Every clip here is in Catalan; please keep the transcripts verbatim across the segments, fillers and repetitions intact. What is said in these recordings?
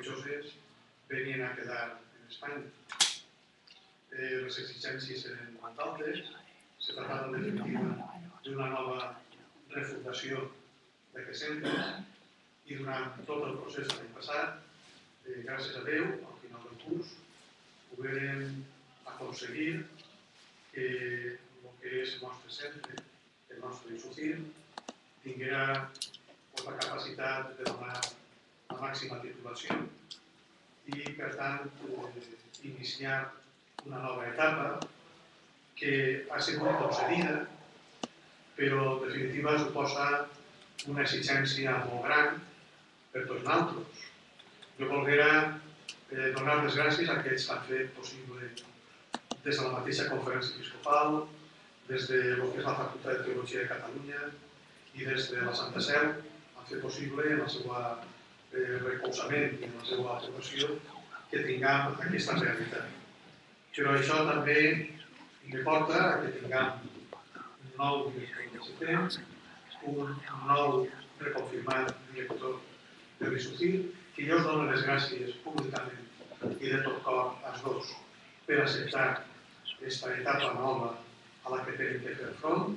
provechoses venien a quedar en Espanya. Les exigències eren molt altes, se tratava en definitiva d'una nova refundació d'aquests centres i durant tot el procés de l'any passat, gràcies a Déu, al final del curs, poguérem aconseguir que el que és el nostre centre, el nostre Isucir, tinguera la capacitat de donar la màxima titulació i, per tant, iniciar una nova etapa que ha sigut concedida, però en definitiva suposa una exigència molt gran per tots nosaltres. Jo volguera donar les gràcies a aquells que han fet possible des de la mateixa conferència episcopal, des de lo que és la Facultat de Teologia de Catalunya i des de la Santa Seu, han fet possible en el seu recolzament i en la seva aprovació que tinguem aquesta realitat. Però això també me porta a que tinguem un nou director del C T, un nou reconfirmat director de l'Isucir, que jo us dono les gràcies públicament i de tot cor als dos per acceptar aquesta etapa nova a la que tenim que fer front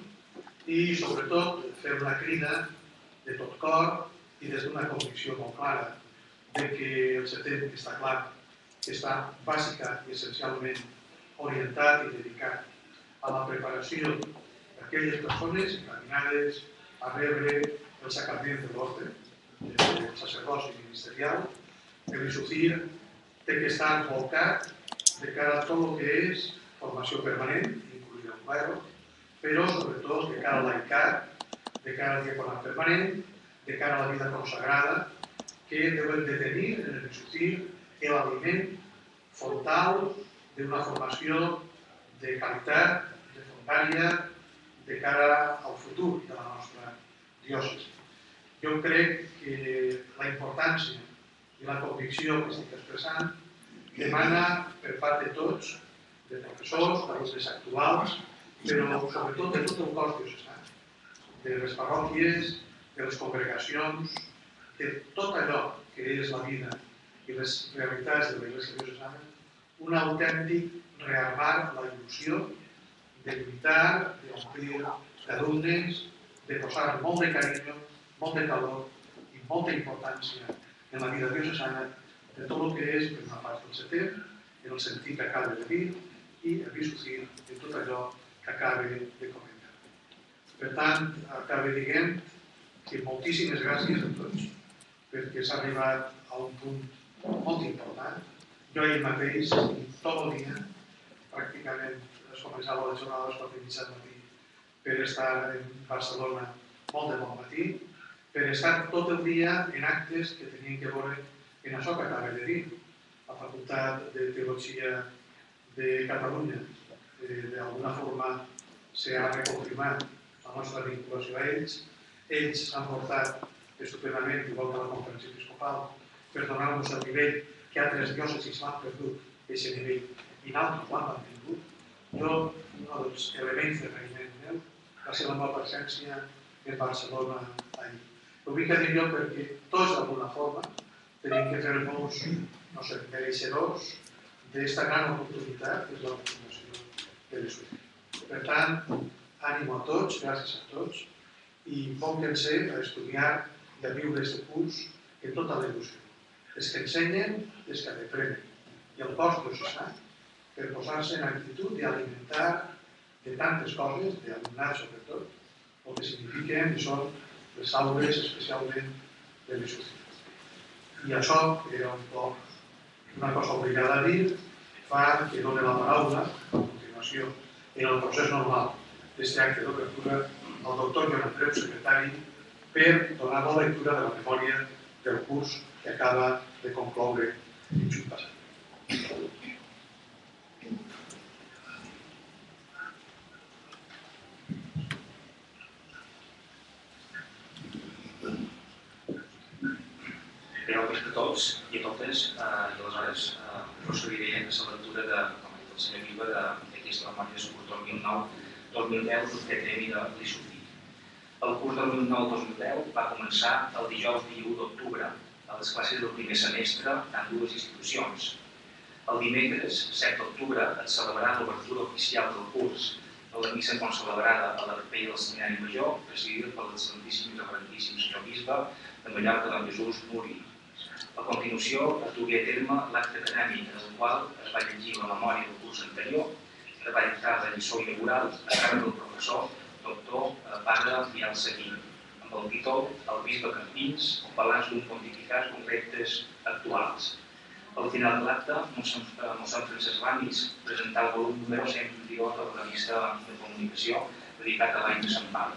i, sobretot, fer una crida de tot cor i des d'una convicció molt clara de que el C T està clar que està bàsica i essencialment orientat i dedicat a la preparació d'aquelles persones encaminades a rebre el sacrament de l'ordre, el sacerdoci ministerial. L'Isucir té que estar volcat de cara a tot el que és formació permanent, incluïda el clero, però sobretot de cara a laicat, de cara al diaconat permanent, de cara a la vida consagrada, que deuen de tenir en l'Isucir l'aliment frontal d'una formació de qualitat, de frontària, de cara al futur de la nostra diòcesi. Jo crec que la importància i la convicció que estic expressant demana per part de tots, de professors, d'alumnes actuals, però sobretot de tot el cos diocesà, de les parròquies, de les congregacions, de tot allò que és la vida i les realitats de l'Església diocesana, un autèntic rearmar la il·lusió de lluitar, d'omplir d'alumnes, de posar molt de carinyo, molt de calor i molta importància en la vida diocesana de tot el que és, per una part del C T, en el sentit que acaba de dir, i el Isucir en tot allò que acaba de comentar. Per tant, acaba dient que moltíssimes gràcies a tots, perquè s'ha arribat a un punt molt important. Jo ahir mateix, tot el dia, pràcticament es començava la jornada a les quatre i mitja del matí per estar en Barcelona molt de bon matí, per estar tot el dia en actes que tenien que veure en això que acaba de dir. La Facultat de Teologia de Catalunya, d'alguna forma, s'ha reconfirmat la nostra vinculació a ells. Ells s'han portat estupendament, igual que la conferència episcopal, per donar-nos el nivell que altres diòcesis l'han perdut, aquest nivell, i d'altres l'han mantingut. Jo, un dels elements de reïment meu va ser la meva presència en Barcelona ahir. Ho vull dir jo perquè tots, d'alguna forma, tenim que fer-nos, no sé, mereixedors d'esta gran oportunitat que és la fundació de l'Isucir. Per tant, ànim a tots, gràcies a tots, i pónganse a estudiar i a viure aquest curs en tota la il·lusió. Els que ensenyen, els que aprenen. I el cos diocesà, per posar-se en actitud d'alimentar de tantes coses, d'alumnat sobretot, el que signifiquen i són les aules especialment de l'Isucir. I això, que era una cosa obligada a dir, fa que doni la paraula, a continuació, en el procés normal d'aquest acte d'obertura, al doctor Joan Andreu, secretari, per donar la lectura de la memòria del curs que acaba de concloure l'any passat. Però més que tots i a totes, i aleshores procediré a la lectura de, com ha dit el senyor Viva, d'aquesta memòria de curs dos mil nou dos mil deu del C T M i de l'Isucir. El curs del dos mil nou dos mil deu va començar el dijous dia u d'octubre a les classes del primer semestre d'ambdues institucions. El dimecres, set d'octubre, es celebrarà l'obertura oficial del curs de la missa concelebrada a la capella del Seminari Major, presidida per l'excel·lentíssim i reverentíssim senyor bisbe de Mallorca, don Jesús Muri. A continuació, es dugué a terme l'acte acadèmic, en el qual es va llegir la memòria del curs anterior, que va dictar la lliçó inaugural a càrrec del professor doctor Pare Biel Seguí, amb el títol El bisbe Campins, un balanç d'un pontificat amb reptes actuals. Al final de l'acte, mossèn Francesc Ramis presentà el volum número cent vint-i-dos de la revista de comunicació dedicat a l'any de Sant Pau.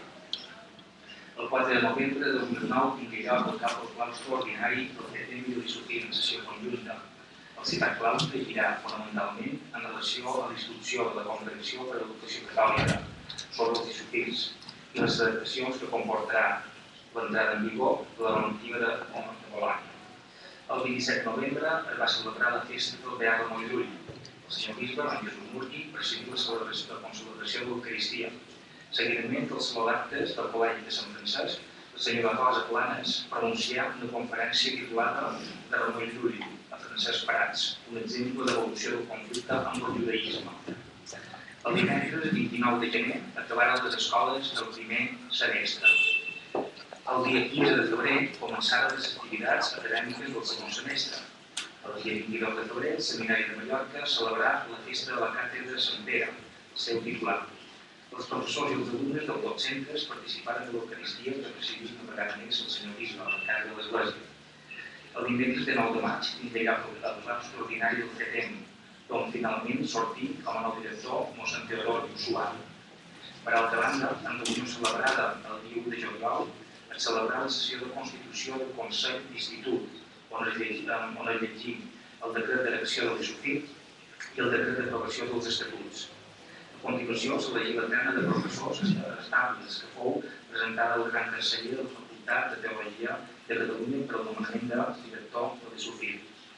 El quatre de novembre de dos mil nou tingué lloc el cap al claustre ordinari del C T M i de l'I S O C I en sessió conjunta. El citat claustre girà fonamentalment en relació a la instrucció de la Congregació per a l'Educació Catòlica sobre els I S O C Is i les adaptacions que comportarà l'entrada en vigor de la normativa de Bologna. El vint-i-set de novembre es va celebrar la festa del Beat de Montjuïc. El senyor bisbe, don Jesús Muri, presidí la celebració de consolidació de l'Eucaristia. Seguidament dels actes del Col·legi de Sant Francesc, la senyora Rosa Planes pronuncià una conferència titulada de Ramon Llull a Francesc Prats, un exemple d'evolució del conflicte amb el judaïsme. El dimecres vint-i-nou de gener acabaren les escoles del primer semestre. El dia quinze de febrer començaren les activitats acadèmiques del segon semestre. El dia vint-i-dos de febrer, el Seminari de Mallorca celebrarà la festa de la Càtedra de Sant Pere, el seu titular. Els professors i els alumnes dels dos centres participaren de l'Eucaristia que presidí una vegada més el senyor bisbe a la casa de l'Església. El dimecres de nou de maig tindrà lloc el claustre ordinari del C T M, d'on finalment sortí com a nou director mossèn Teodor Suar. Per altra banda, en reunió celebrada el dia u de juliol, es celebrarà la sessió de constitució del Consell d'Institut, on es llegim el decret d'elecció de l'I S O C I i el decret d'aprovació dels estatuts. A continuació, s'elegí la terna de professors estables, que fou presentada al gran canceller de la Facultat de Teologia de Catalunya per al nomenament de director de l'I S O C I.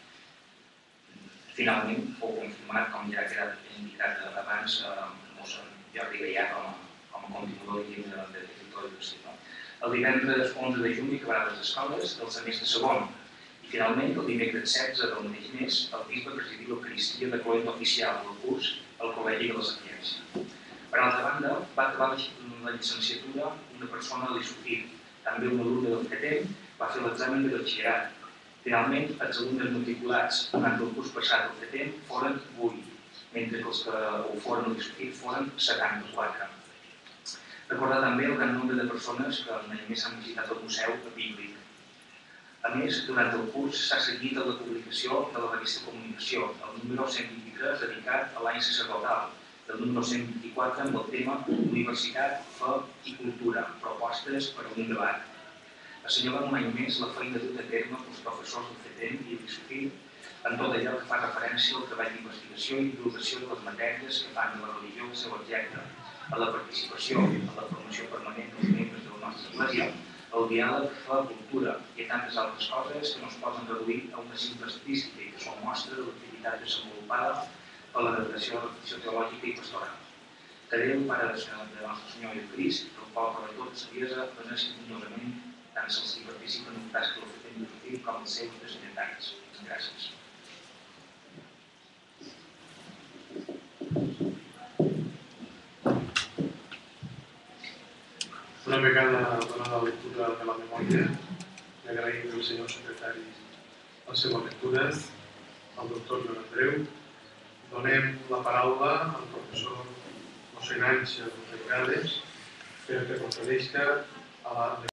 Finalment, fou confirmat, com ja ha quedat indicat abans, mossèn Jordi Gaià com a continuador i llibre de director de l'I. El divendres onze de juny acabaran les escoles del semestre segon i finalment el dimecres setze del mateix mes el bisbe presidí l'Eucaristia de cloent oficial del curs al Col·legi de la Sapiència. Per altra banda, va acabar la llicenciatura una persona de l'I S O C I, també un alumne del C T M, va fer l'examen de batxillerat. Finalment, els alumnes matriculats durant el curs passat del C T M foren vuit, mentre que els que ho foren a l'I S O C I foren setanta-quatre. Recordar també el gran nombre de persones que l'any més han visitat el Museu Bíblic. A més, durant el curs s'ha seguit la publicació de la revista Comunicació, el número cent vint-i-tres dedicat a l'any sacerdotal, el número cent vint-i-quatre amb el tema Universitat, Fe i Cultura, propostes per a un debat. Assenyalen un any més la feina duta a terme pels professors del C T M i l'I S O C I en tot allò que fa referència al treball d'investigació i divulgació de les matèries que fan de la religió el seu objecte, a la participació, a la formació permanent dels membres de la nostra església, al diàleg, a la cultura i a tantes altres coses que no es poden reduir a una simple estadística i que són mostra de l'activitat desenvolupada per la Delegació de Reflexió Teològica i Pastoral. Que Déu, Pare de Nostre Senyor Jesucrist, el qual per tota saviesa dona escrupolosament tant els que participen en un tasca del C T M i l'I S O C I com els seus destinataris. Gràcies. Una vegada donada la lectura de la memòria, li agraïm al senyor secretari la seva lectura, al doctor Joan Andreu. Donem la paraula al professor mossèn Àngel Recades perquè procedeixi a la